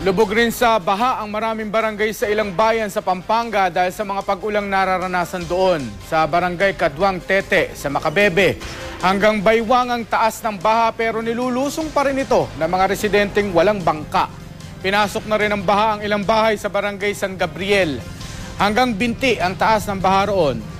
Lubog rin sa baha ang maraming barangay sa ilang bayan sa Pampanga dahil sa mga pag-ulang nararanasan doon. Sa barangay Kaduang Tete sa Macabebe, hanggang baywang ang taas ng baha pero nilulusong pa rin ito ng mga residenteng walang bangka. Pinasok na rin ng baha ang ilang bahay sa barangay San Gabriel. Hanggang binti ang taas ng baha roon.